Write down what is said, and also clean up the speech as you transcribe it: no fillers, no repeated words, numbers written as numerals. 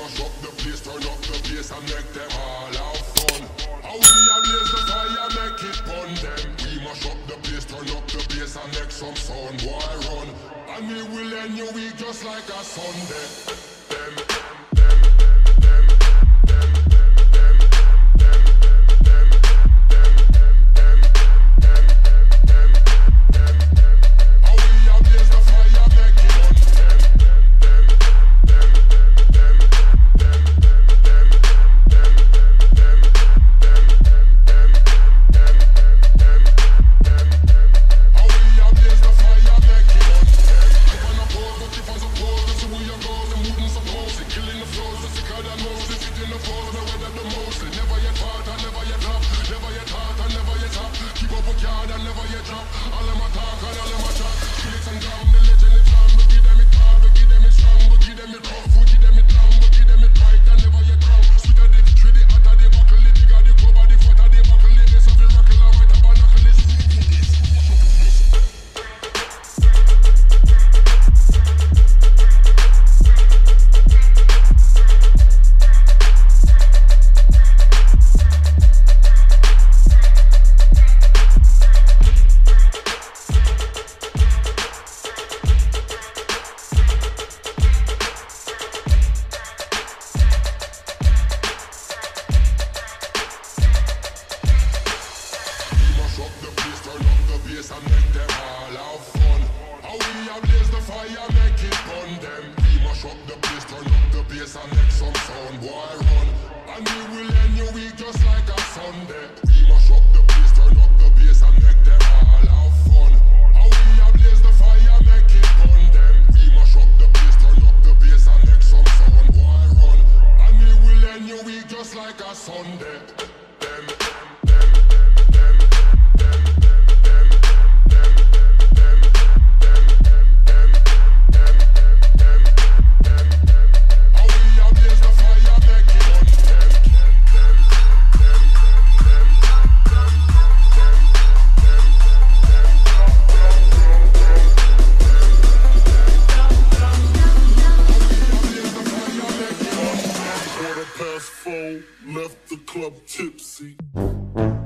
mash up the place, turn up the bass and make them all have fun. How we ablaze the fire, make it burn them. We mash up the place, turn up the bass and make some sound, boy run. And we will end your week just like a Sunday. Left the club tipsy.